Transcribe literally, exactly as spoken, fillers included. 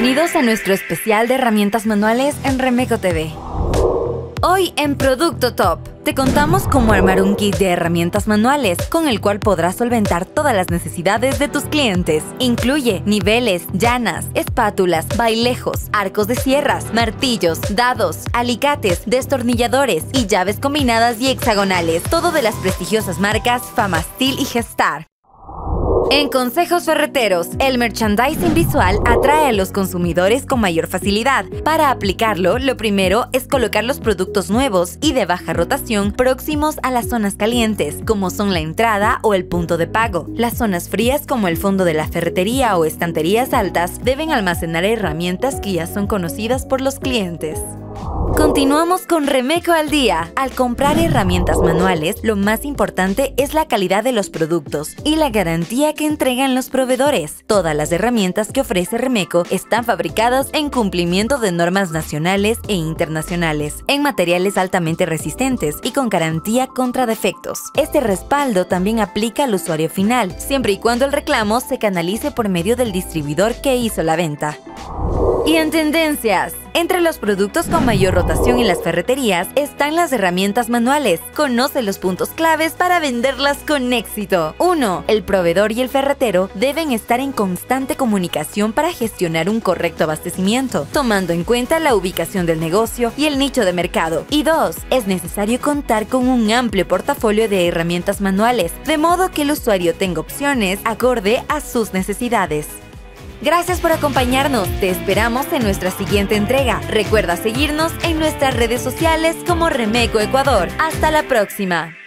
Bienvenidos a nuestro especial de herramientas manuales en Remeco T V. Hoy en Producto Top te contamos cómo armar un kit de herramientas manuales con el cual podrás solventar todas las necesidades de tus clientes. Incluye niveles, llanas, espátulas, bailejos, arcos de sierras, martillos, dados, alicates, destornilladores y llaves combinadas y hexagonales. Todo de las prestigiosas marcas Famasteel y Gestar. En Consejos Ferreteros, el merchandising visual atrae a los consumidores con mayor facilidad. Para aplicarlo, lo primero es colocar los productos nuevos y de baja rotación próximos a las zonas calientes, como son la entrada o el punto de pago. Las zonas frías, como el fondo de la ferretería o estanterías altas, deben almacenar herramientas que ya son conocidas por los clientes. Continuamos con Remeco al día. Al comprar herramientas manuales, lo más importante es la calidad de los productos y la garantía que entregan los proveedores. Todas las herramientas que ofrece Remeco están fabricadas en cumplimiento de normas nacionales e internacionales, en materiales altamente resistentes y con garantía contra defectos. Este respaldo también aplica al usuario final, siempre y cuando el reclamo se canalice por medio del distribuidor que hizo la venta. Y en tendencias, entre los productos con mayor rotación en las ferreterías están las herramientas manuales. Conoce los puntos claves para venderlas con éxito. uno. El proveedor y el ferretero deben estar en constante comunicación para gestionar un correcto abastecimiento, tomando en cuenta la ubicación del negocio y el nicho de mercado. Y dos. Es necesario contar con un amplio portafolio de herramientas manuales, de modo que el usuario tenga opciones acorde a sus necesidades. Gracias por acompañarnos, te esperamos en nuestra siguiente entrega. Recuerda seguirnos en nuestras redes sociales como Remeco Ecuador. ¡Hasta la próxima!